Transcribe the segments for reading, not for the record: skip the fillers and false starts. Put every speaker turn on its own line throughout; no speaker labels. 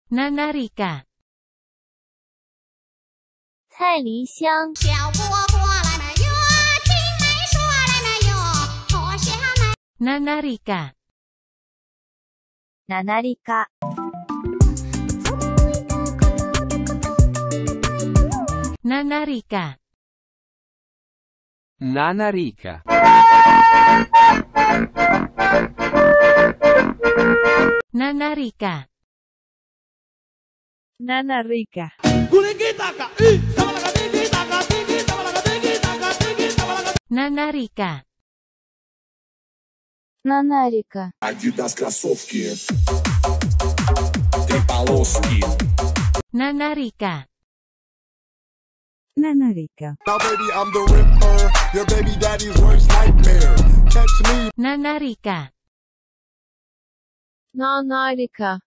นานาฬิกา
菜梨香，
小蝈蝈来了哟，青梅说来了哟，脱下来。
นานาฬิกา
ナナリカ、
นานาฬิกา
Nanarica.
นานาฬิกา
ナナリカ、
นานาฬิกา
ナナリカ、
Adidas кроссовки, три полоски.
นานาฬิกา
ナナリカ、
Now baby I'm the Ripper, your baby daddy's worst nightmare. Catch me.
นานาฬิกา
ナナリカ、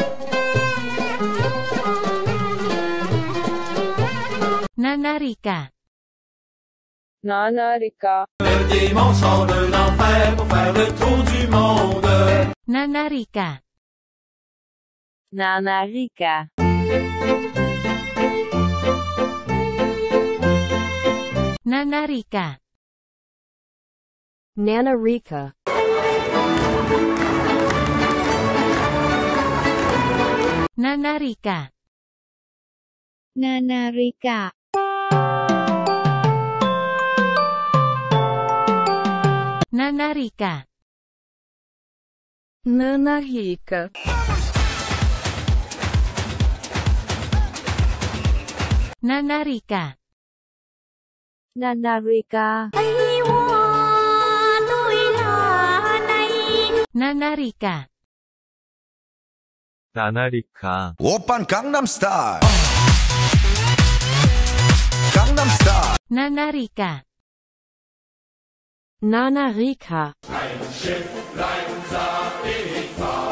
นานาฬิกา
ナナリカ、
Le dimanche sort de l'enfer pour faire le tour du monde.
นานาฬิกา
ナナリカ、
นานาฬิกา
ナナリカ、
นานาฬิกา
ナナリカ、
นานาฬิกา
ナナリカ、
นานาฬิกา
ナナリカ、
นานาฬิกา
나나리카.
오빤 강남스타일. 강남스타일.
นานาฬิกา
ナナリカ、
Ein Schiff, unser Ewig war.